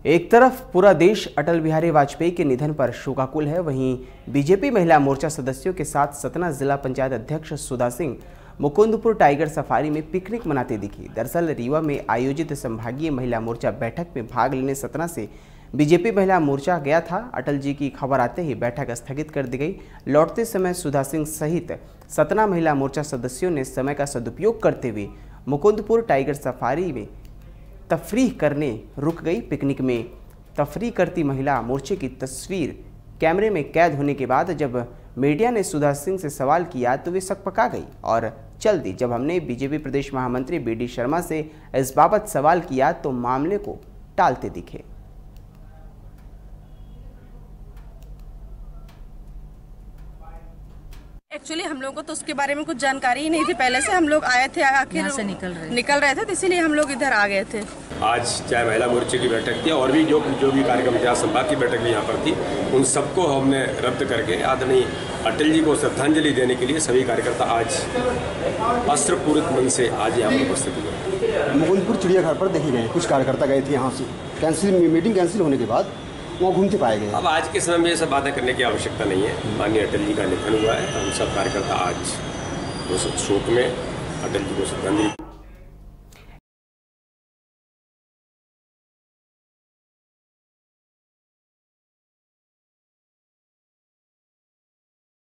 एक तरफ पूरा देश अटल बिहारी वाजपेयी के निधन पर शोकाकुल है, वहीं बीजेपी महिला मोर्चा सदस्यों के साथ सतना जिला पंचायत अध्यक्ष सुधा सिंह मुकुंदपुर टाइगर सफारी में पिकनिक मनाते दिखी। दरअसल रीवा में आयोजित संभागीय महिला मोर्चा बैठक में भाग लेने सतना से बीजेपी महिला मोर्चा गया था। अटल जी की खबर आते ही बैठक स्थगित कर दी गई। लौटते समय सुधा सिंह सहित सतना महिला मोर्चा सदस्यों ने समय का सदुपयोग करते हुए मुकुंदपुर टाइगर सफारी में तफरीह करने रुक गई। पिकनिक में तफरीह करती महिला मोर्चे की तस्वीर कैमरे में कैद होने के बाद जब मीडिया ने सुधा सिंह से सवाल किया तो वे सकपका गई और चल दी। जब हमने बीजेपी प्रदेश महामंत्री BD शर्मा से इस बाबत सवाल किया तो मामले को टालते दिखे। एक्चुअली हम लोगों को तो उसके बारे में कुछ जानकारी ही नहीं थी। पहले से हम लोग आए थे, आखिर से निकल रहे थे तो इसीलिए हम लोग इधर आ गए थे। आज चाहे महिला मोर्चे की बैठक थी और भी जो भी कार्यक्रम थे, संभाग की बैठक भी यहाँ पर थी, उन सबको हमने रद्द करके आदरणीय अटल जी को श्रद्धांजलि देने के लिए सभी कार्यकर्ता आज अस्त्रपूरित मन से आज यहाँ पर उपस्थित हुए। मुकुंदपुर चिड़ियाघर पर देखे गए, कुछ कार्यकर्ता गए थे यहाँ से मीटिंग कैंसिल होने के बाद वहाँ घूमते पाए गए। अब आज के समय में ये सब बातें करने की आवश्यकता नहीं है। माननीय अटल जी का निधन हुआ है, हम सब कार्यकर्ता आज शोक में अटल जी को श्रद्धांजलि